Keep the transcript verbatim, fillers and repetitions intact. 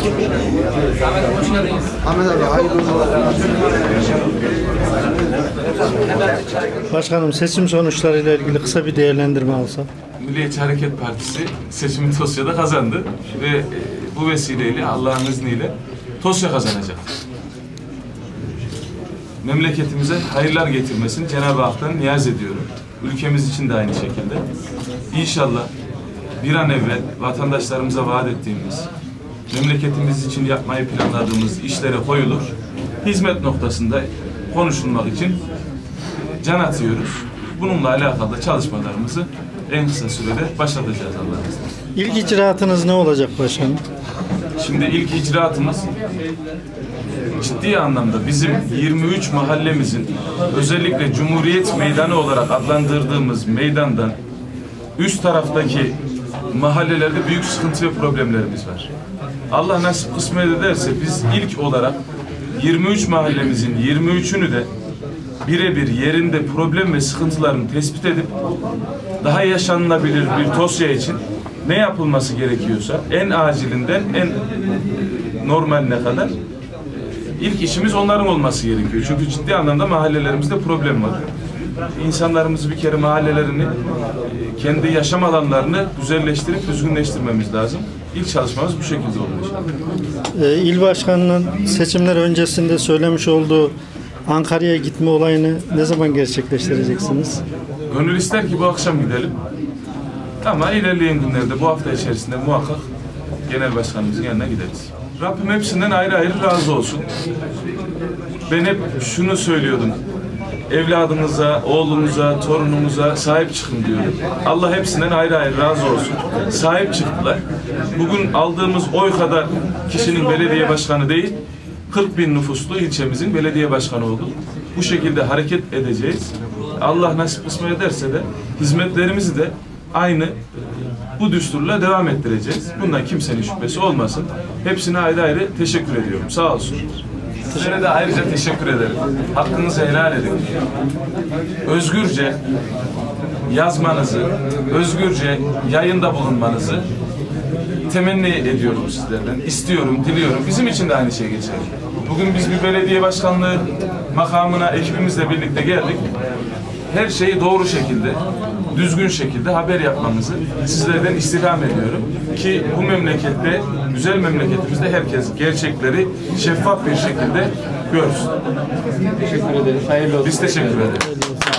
Ahmet abi hayırlı Başkanım, seçim sonuçlarıyla ilgili kısa bir değerlendirme alsak. Milliyetçi Hareket Partisi seçimi Tosya'da kazandı ve e, bu vesileyle Allah'ın izniyle Tosya kazanacak. Memleketimize hayırlar getirmesini Cenab-ı Hak'tan niyaz ediyorum. Ülkemiz için de aynı şekilde. İnşallah bir an evvel vatandaşlarımıza vaat ettiğimiz, memleketimiz için yapmayı planladığımız işlere koyulur. Hizmet noktasında konuşulmak için can atıyoruz. Bununla alakalı çalışmalarımızı en kısa sürede başlatacağız Allah'ın izniyle. İlk icraatınız ne olacak başkanım? Şimdi ilk icraatımız ciddi anlamda bizim yirmi üç mahallemizin özellikle Cumhuriyet Meydanı olarak adlandırdığımız meydandan üst taraftaki mahallelerde büyük sıkıntı ve problemlerimiz var. Allah nasip kısmet ederse biz ilk olarak yirmi üç mahallemizin yirmi üçünü de birebir yerinde problem ve sıkıntılarını tespit edip daha yaşanılabilir bir Tosya için ne yapılması gerekiyorsa en acilinden en normaline kadar ilk işimiz onların olması gerekiyor. Çünkü ciddi anlamda mahallelerimizde problem var. İnsanlarımızı bir kere mahallelerini, kendi yaşam alanlarını güzelleştirip düzgünleştirmemiz lazım. İlk çalışmamız bu şekilde olacak. Ee, İl Başkanı'nın seçimler öncesinde söylemiş olduğu Ankara'ya gitme olayını ne zaman gerçekleştireceksiniz? Gönül ister ki bu akşam gidelim. Ama ilerleyen günlerde bu hafta içerisinde muhakkak Genel Başkanımızın yanına gideriz. Rabbim hepsinden ayrı ayrı razı olsun. Ben hep şunu söylüyordum. Evladınıza, oğlunuza, torununuza sahip çıkın diyordum. Allah hepsinden ayrı ayrı razı olsun. Sahip çıktılar. Bugün aldığımız oy kadar kişinin belediye başkanı değil, kırk bin nüfuslu ilçemizin belediye başkanı olduk. Bu şekilde hareket edeceğiz. Allah nasip kısmet ederse de hizmetlerimizi de aynı bu düsturla devam ettireceğiz. Bundan kimsenin şüphesi olmasın. Hepsine ayrı ayrı teşekkür ediyorum. Sağ olsun. Sizlere de ayrıca teşekkür ederim. Hakkınızı helal edin. Özgürce yazmanızı, özgürce yayında bulunmanızı temenni ediyorum sizlerden. İstiyorum, diliyorum. Bizim için de aynı şey geçerli. Bugün biz bir belediye başkanlığı makamına ekibimizle birlikte geldik. Her şeyi doğru şekilde, düzgün şekilde haber yapmamızı sizlerden istirham ediyorum. Ki bu memlekette, güzel memleketimizde herkes gerçekleri şeffaf bir şekilde görsün. Teşekkür ederiz. Hayırlı olsun. Biz teşekkür ederiz.